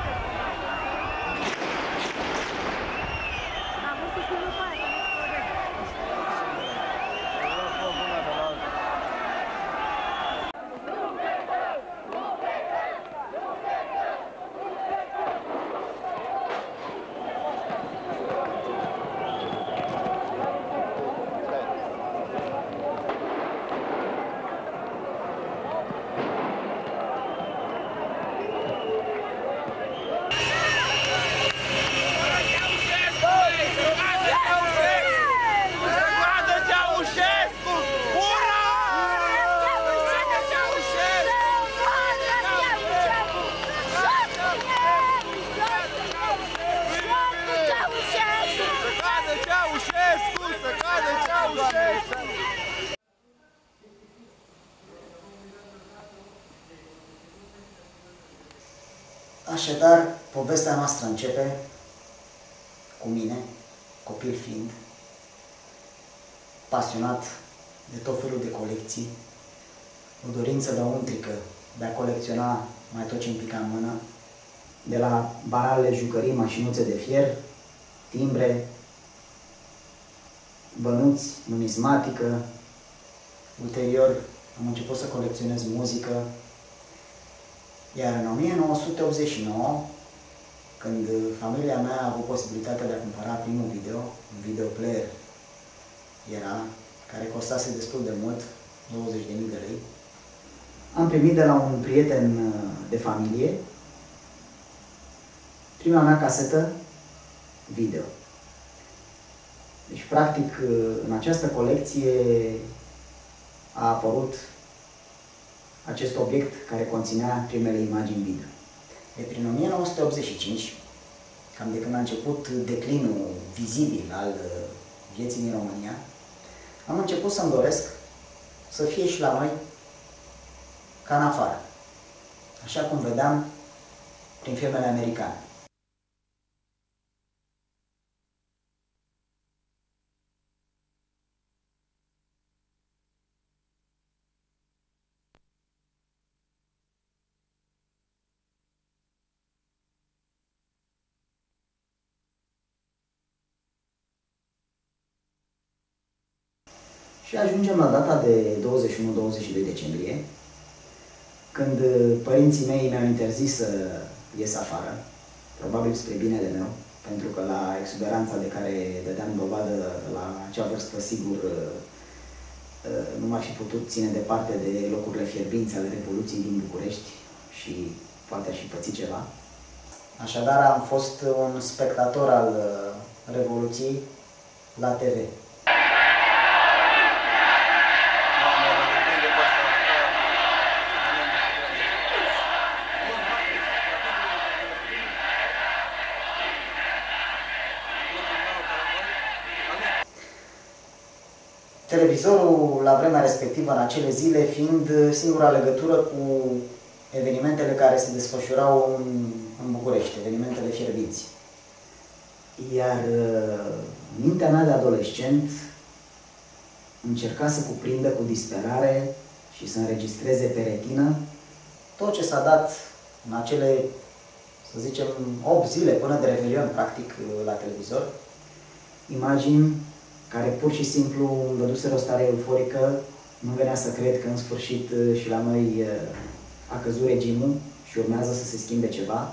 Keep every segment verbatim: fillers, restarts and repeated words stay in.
Așadar, povestea noastră începe cu mine, copil fiind, pasionat de tot felul de colecții, o dorință lăuntrică de a colecționa mai tot ce îmi pica în mână, de la banalele jucării, mașinuțe de fier, timbre, bănuți, numismatică. Ulterior am început să colecționez muzică, iar în o mie nouă sute optzeci și nouă, când familia mea a avut posibilitatea de a cumpăra primul video, un videoplayer era, care costase destul de mult, douăzeci de mii de lei, am primit de la un prieten de familie prima mea casetă video. Deci, practic, în această colecție a apărut acest obiect care conținea primele imagini video. De prin o mie nouă sute optzeci și cinci, cam de când a început declinul vizibil al vieții din România, am început să-mi doresc să fie și la noi ca în afară, așa cum vedeam prin filmele americane. Și ajungem la data de douăzeci și unu douăzeci și doi decembrie, când părinții mei mi-au interzis să ies afară, probabil spre binele meu, pentru că la exuberanța de care dădeam dovadă la acea vârstă, sigur, nu m-ar fi putut ține departe de locurile fierbinți ale Revoluției din București și poate aș fi pățit ceva. Așadar, am fost un spectator al Revoluției la T V. Televizorul, la vremea respectivă, în acele zile, fiind singura legătură cu evenimentele care se desfășurau în, în București, evenimentele fierbinți. Iar mintea mea de adolescent încerca să cuprindă cu disperare și să înregistreze pe retină tot ce s-a dat în acele, să zicem, opt zile până de Revelion, practic, la televizor. Imagini care pur și simplu îmi dăduseră o stare euforică. Nu venea să cred că în sfârșit și la noi a căzut regimul și urmează să se schimbe ceva.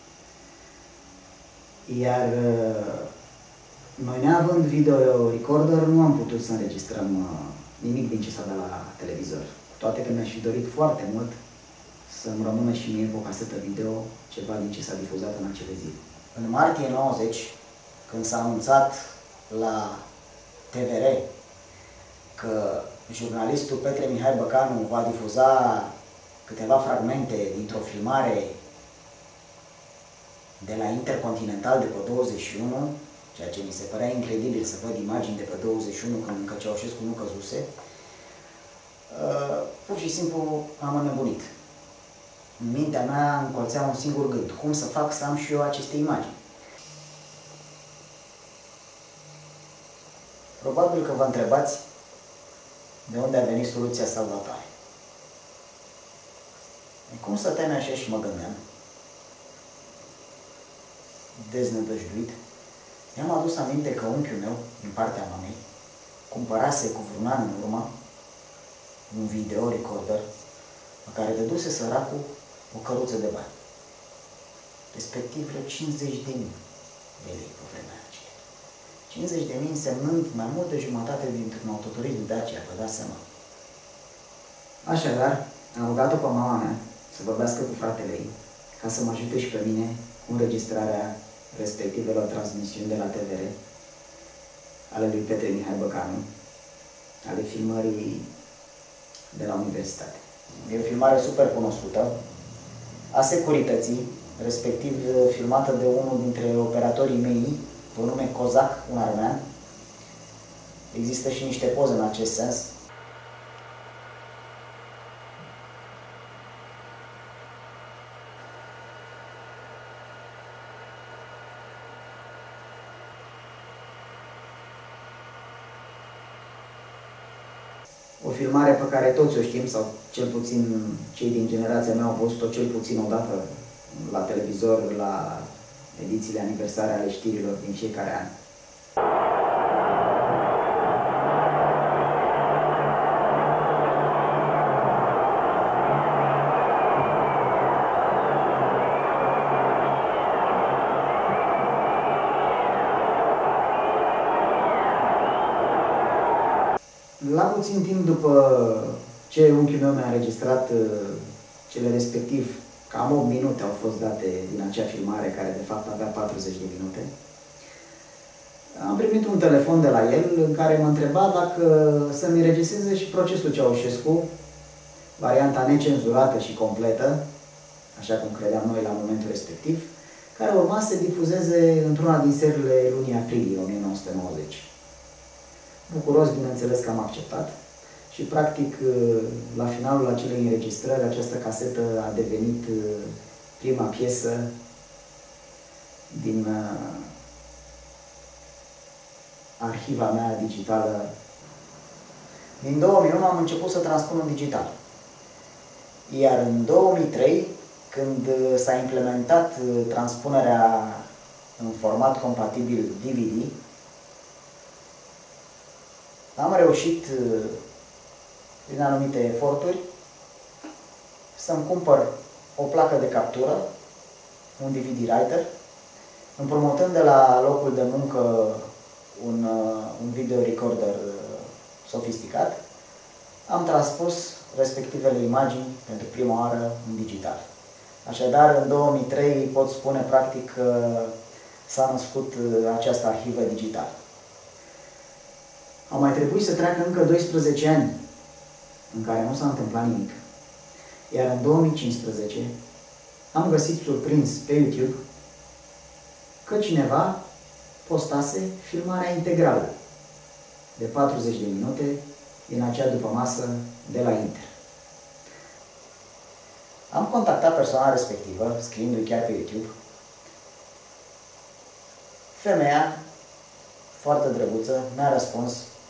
Iar noi, neavând video recorder, nu am putut să înregistrăm nimic din ce s-a dat la televizor. Toate că mi-aș fi dorit foarte mult să-mi rămână și mie pe o casetă video ceva din ce s-a difuzat în acele zile. În martie nouăzeci, când s-a anunțat la T V R că jurnalistul Petre Mihai Băcanu va difuza câteva fragmente dintr-o filmare de la Intercontinental de pe douăzeci și unu, ceea ce mi se părea incredibil să văd imagini de pe douăzeci și unu când încă Ceaușescu nu căzuse, pur și simplu am înnebunit. În mintea mea încolțea un singur gând: cum să fac să am și eu aceste imagini? Probabil că vă întrebați de unde a venit soluția salvatoare. E cum stăteam așa și mă gândeam deznădăjduit, mi-am adus aminte că unchiul meu, din partea mamei, cumpărase cu vreun an în urmă un video recorder pe care dăduse săracul o căruță de bani. Respectiv vreo cincizeci de mii de lei pe vremea aceea. cincizeci de mii însemnând mai mult de jumătate dintr-un autoturism Dacia, vă dați seama. Așadar, am rugat-o pe mama mea să vorbească cu fratele ei, ca să mă ajute și pe mine cu înregistrarea respectivelor transmisiuni de la T V R, ale lui Petre Mihai Băcanu, ale filmării de la universitate. E o filmare super cunoscută, a securității, respectiv filmată de unul dintre operatorii mei, pe nume Cozac, un armean. Există și niște poze în acest sens. O filmare pe care toți o știm, sau cel puțin cei din generația mea au văzut-o cel puțin odată la televizor, la edițiile aniversare ale știrilor din fiecare an. La puțin timp după ce unchiul meu mi-a înregistrat cele respectiv, cam opt minute au fost date din acea filmare, care de fapt avea patruzeci de minute, am primit un telefon de la el în care mă întreba dacă să-mi înregistreze și procesul Ceaușescu, varianta necenzurată și completă, așa cum credeam noi la momentul respectiv, care urma să se difuzeze într-una din seriile lunii aprilie o mie nouă sute nouăzeci. Bucuros, bineînțeles că am acceptat și, practic, la finalul acelei înregistrări, această casetă a devenit prima piesă din arhiva mea digitală. Din două mii unu am început să transpun în digital. Iar în două mii trei, când s-a implementat transpunerea în format compatibil D V D, am reușit, prin anumite eforturi, să-mi cumpăr o placă de captură, un D V D writer, împrumutând de la locul de muncă un, un video recorder sofisticat, am transpus respectivele imagini pentru prima oară în digital. Așadar, în două mii trei pot spune practic că s-a născut această arhivă digitală. Au mai trebuit să treacă încă doisprezece ani în care nu s-a întâmplat nimic. Iar în două mii cincisprezece am găsit surprins pe YouTube că cineva postase filmarea integrală de patruzeci de minute din acea dupămasă de la Inter. Am contactat persoana respectivă, scriindu-i chiar pe YouTube. Femeia, foarte drăguță, mi-a răspuns,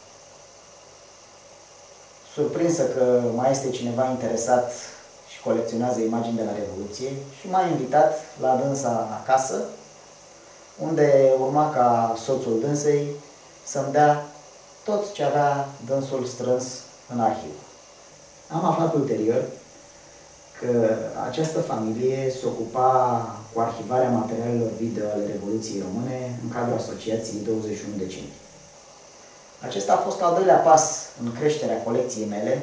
surprinsă că mai este cineva interesat și colecționează imagini de la Revoluție, și m-a invitat la dânsa acasă, unde urma ca soțul dânsei să-mi dea tot ce avea dânsul strâns în arhivă. Am aflat ulterior că această familie se ocupa cu arhivarea materialelor video ale Revoluției Române în cadrul Asociației douăzeci și unu decembrie. Acesta a fost al doilea pas în creșterea colecției mele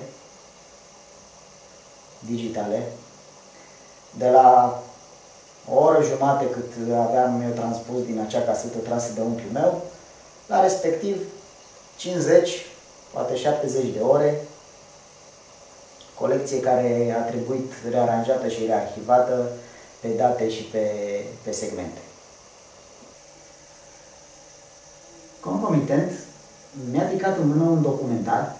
digitale. De la o oră jumate cât aveam eu transpus din acea casetă trasă de unchiul meu, la respectiv cincizeci, poate șaptezeci de ore, colecție care a trebuit rearanjată și rearhivată pe date și pe, pe segmente. Concomitent, mi-a picat în mână un documentar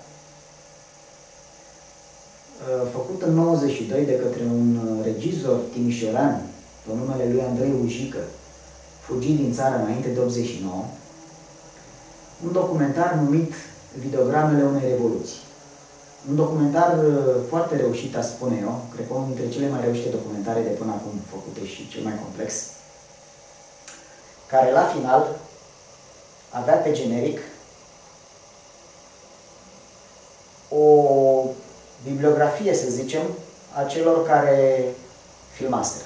făcut în nouăzeci și doi de către un regizor timișorean pe numele lui Andrei Ujică, fugit din țară înainte de optzeci și nouă, un documentar numit Videogramele unei revoluții. Un documentar foarte reușit, aș spune eu, cred că unul dintre cele mai reușite documentare de până acum făcute și cel mai complex. care la final avea pe generic o bibliografie, să zicem, a celor care filmaseră.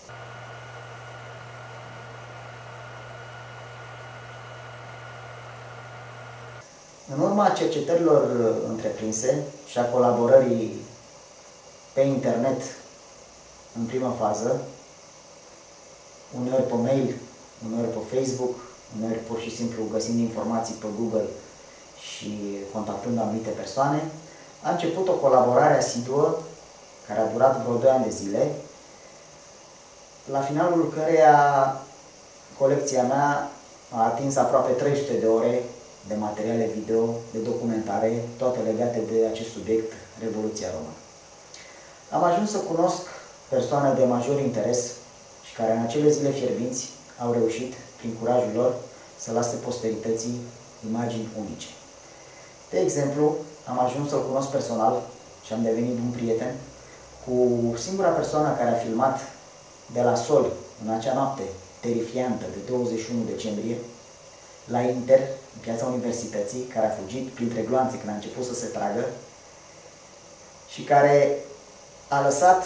În urma cercetărilor întreprinse și a colaborării pe internet în primă fază, uneori pe mail, uneori pe Facebook, uneori pur și simplu găsind informații pe Google și contactând anumite persoane, a început o colaborare asiduă care a durat vreo doi ani de zile, la finalul căreia colecția mea a atins aproape trei sute de ore de materiale video, de documentare, toate legate de acest subiect, Revoluția Română. Am ajuns să cunosc persoane de major interes și care în acele zile fierbinți au reușit, prin curajul lor, să lase posterității imagini unice. De exemplu, am ajuns să-l cunosc personal și am devenit un prieten cu singura persoană care a filmat de la sol în acea noapte terifiantă de douăzeci și unu decembrie, la Inter, în piața Universității, care a fugit printre gloanțe când a început să se tragă și care a lăsat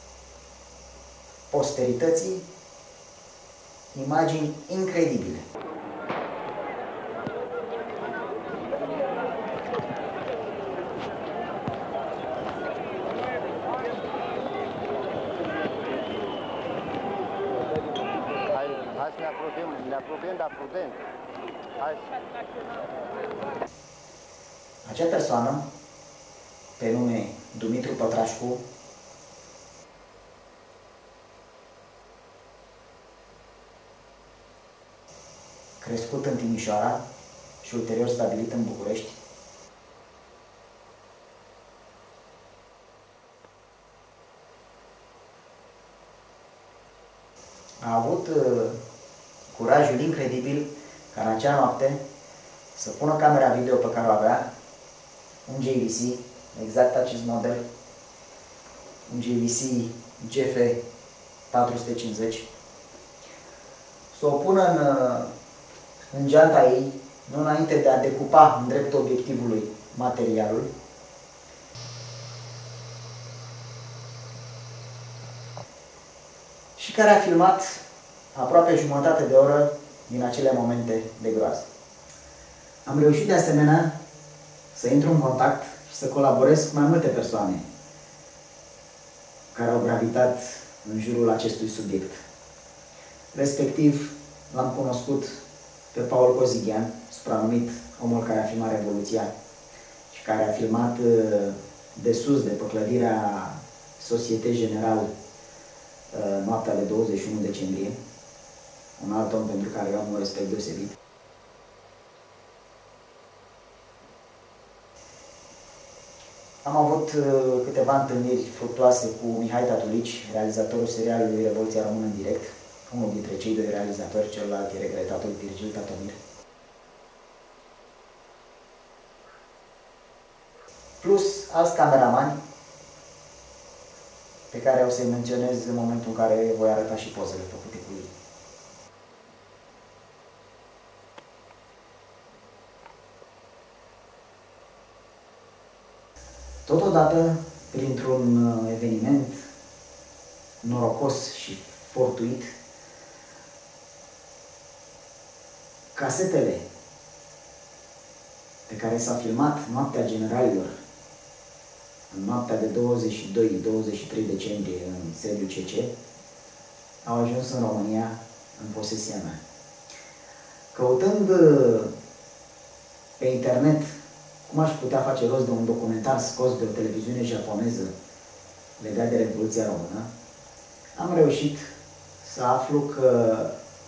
posterității imagini incredibile. Hai să ne apropiem, ne apropiem, dar prudent. Hai. Acea persoană, pe nume Dumitru Pătrașcu, crescut în Timișoara și ulterior stabilit în București, a avut uh, curajul incredibil ca în acea noapte să pună camera video pe care o avea, un J V C, exact acest model, un J V C G F patru sute cincizeci, să o pună în, în geanta ei, nu înainte de a decupa în dreptul obiectivului materialul, și care a filmat aproape jumătate de oră din acele momente de groază. Am reușit de asemenea să intru în contact și să colaborez cu mai multe persoane care au gravitat în jurul acestui subiect. Respectiv, l-am cunoscut pe Paul Cozighean, supranumit omul care a filmat Revoluția și care a filmat de sus, de pe clădirea Societe General, noaptea de douăzeci și unu decembrie, un alt om pentru care eu am un respect deosebit. Am avut câteva întâlniri fructuoase cu Mihai Tatulici, realizatorul serialului Revoluția Română în direct, unul dintre cei doi realizatori, celălalt e regretatul Virgil Tatomir. Plus alți cameramani pe care o să-i menționez în momentul în care voi arăta și pozele făcute cu ei. Totodată, printr-un eveniment norocos și fortuit, casetele pe care s-a filmat Noaptea Generalilor, în noaptea de douăzeci și doi douăzeci și trei decembrie în sediul C C, au ajuns în România, în posesia mea. Căutând pe internet cum aș putea face rost de un documentar scos de o televiziune japoneză legat de Revoluția Română, am reușit să aflu că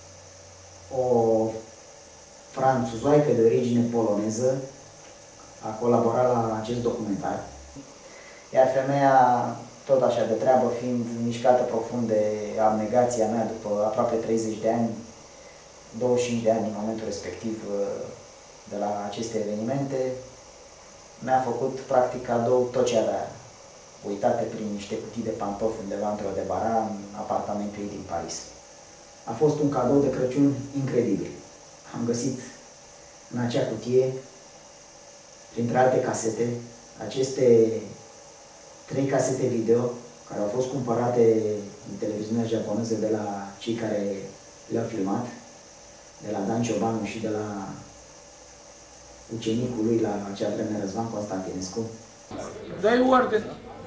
o franțuzoaică de origine poloneză a colaborat la acest documentar, iar femeia, tot așa de treabă, fiind mișcată profund de abnegația mea după aproape treizeci de ani, douăzeci și cinci de ani în momentul respectiv de la aceste evenimente, mi-a făcut practic cadou tot ce avea, uitate prin niște cutii de pantofi undeva într-o debara în apartamentul ei din Paris. A fost un cadou de Crăciun incredibil. Am găsit în acea cutie, printre alte casete, aceste trei casete video care au fost cumpărate în televiziunea japoneză de la cei care le-au filmat, de la Dan Ciobanu și de la ucenicul lui la acea vreme, Răzvan Constantinescu. Dă-i ordine.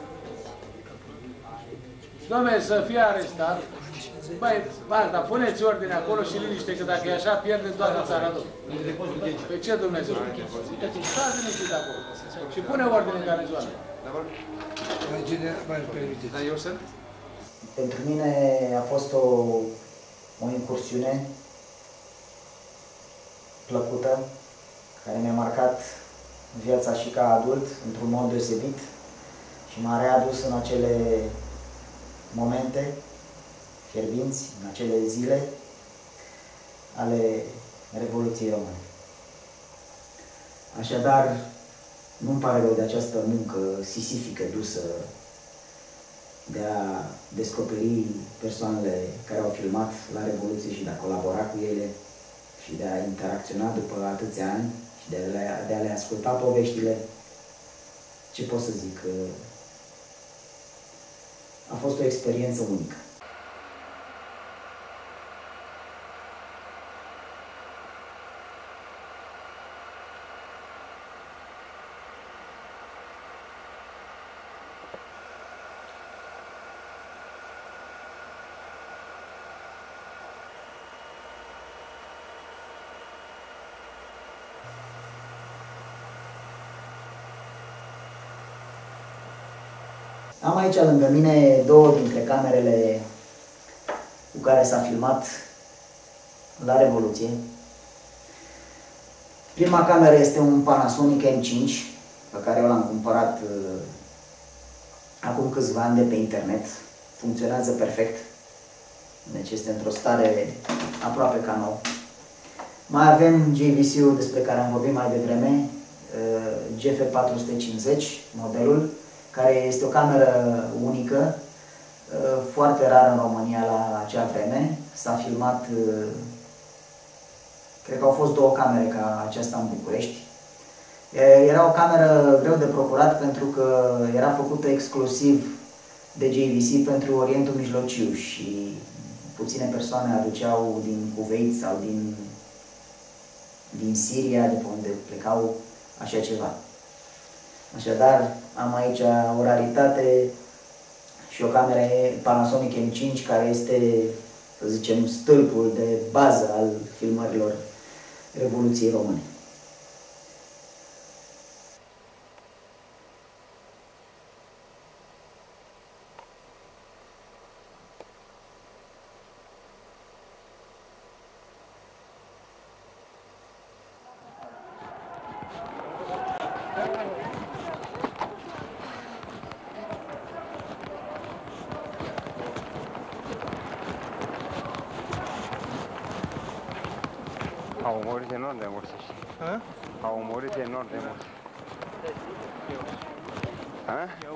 Dom'le, să fie arestat. Băi, Marta, puneți ordine acolo și liniște, că dacă e așa, pierde toată țara lui. Pe ce Dumnezeu? Stați liniștit acolo. Și pune ordine în garnizoană. Pentru mine a fost o, o incursiune plăcută, care mi-a marcat viața și ca adult, într-un mod deosebit, și m-a readus în acele momente fierbinți, în acele zile ale Revoluției Române. Așadar, nu-mi pare rău de această muncă sisifică dusă de a descoperi persoanele care au filmat la Revoluție și de a colabora cu ele și de a interacționa după atâția ani și de a le, de a le asculta poveștile. Ce pot să zic? A fost o experiență unică. Am aici lângă mine două dintre camerele cu care s-a filmat la Revoluție. Prima cameră este un Panasonic M cinci, pe care eu l-am cumpărat uh, acum câțiva ani de pe internet. Funcționează perfect, deci este într-o stare aproape ca nou. Mai avem J V C-ul despre care am vorbit mai devreme, uh, G F patru sute cincizeci, modelul, care este o cameră unică, foarte rară în România la acea vreme. S-a filmat, cred că au fost două camere ca aceasta în București. Era o cameră greu de procurat pentru că era făcută exclusiv de J V C pentru Orientul Mijlociu și puține persoane aduceau din Kuwait sau din, din Siria, de pe unde plecau așa ceva. Așadar, am aici o raritate și o cameră Panasonic M cinci, care este, să zicem, stâlpul de bază al filmărilor Revoluției Române. Au murit enorm de mult, să știi. A? Au murit enorm de mult. A?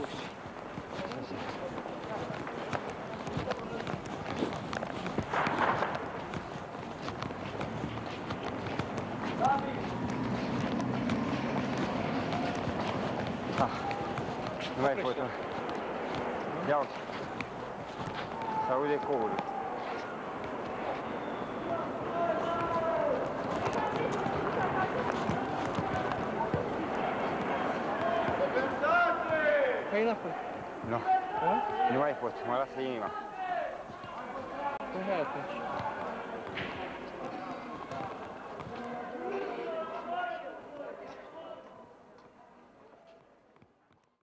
Ah, nu mai pot. Ia uite. S-aude coul. Hai înapoi. Nu. Da? Nu mai pot, mă lasă inima. Păi hai atunci.